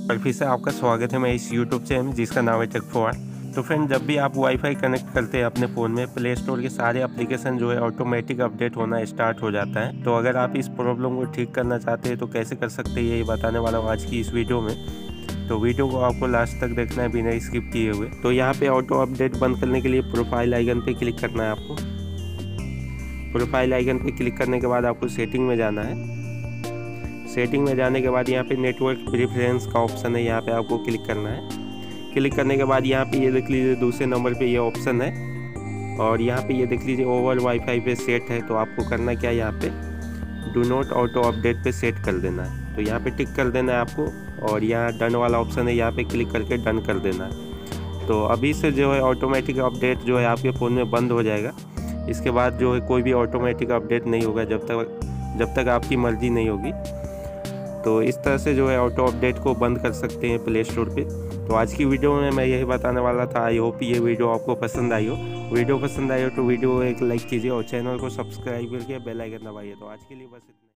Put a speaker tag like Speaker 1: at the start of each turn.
Speaker 1: और फिर से आपका स्वागत है मैं इस यूट्यूब चैनल जिसका नाम है टेक4। तो फ्रेंड, जब भी आप वाईफाई कनेक्ट करते हैं अपने फ़ोन में, प्ले स्टोर के सारे एप्लीकेशन जो है ऑटोमेटिक अपडेट होना स्टार्ट हो जाता है। तो अगर आप इस प्रॉब्लम को ठीक करना चाहते हैं तो कैसे कर सकते हैं यही बताने वाला हूँ आज की इस वीडियो में। तो वीडियो को आपको लास्ट तक देखना है बिना स्किप किए हुए। तो यहाँ पे ऑटो अपडेट बंद करने के लिए प्रोफाइल आइकन पे क्लिक करना है आपको। प्रोफाइल आइकन पे क्लिक करने के बाद आपको सेटिंग में जाना है। सेटिंग में जाने के बाद यहाँ पे नेटवर्क प्रेफरेंस का ऑप्शन है, यहाँ पे आपको क्लिक करना है। क्लिक करने के बाद यहाँ पे ये देख लीजिए दूसरे नंबर पे ये ऑप्शन है और यहाँ पे ये देख लीजिए ओवर वाईफाई पे सेट है। तो आपको करना क्या है, यहाँ पे डू नॉट ऑटो अपडेट पे सेट कर देना है। तो यहाँ पे टिक कर देना है आपको और यहाँ डन वाला ऑप्शन है, यहाँ पे क्लिक करके डन कर देना है। तो अभी से जो है ऑटोमेटिक अपडेट जो है आपके फ़ोन में बंद हो जाएगा। इसके बाद जो है कोई भी ऑटोमेटिक अपडेट नहीं होगा जब तक आपकी मर्ज़ी नहीं होगी। तो इस तरह से जो है ऑटो अपडेट को बंद कर सकते हैं प्ले स्टोर पे। तो आज की वीडियो में मैं यही बताने वाला था। आई होप ये वीडियो आपको पसंद आई हो। वीडियो पसंद आई हो तो वीडियो को एक लाइक कीजिए और चैनल को सब्सक्राइब करके बेल आइकन दबाइए। तो आज के लिए बस इतना।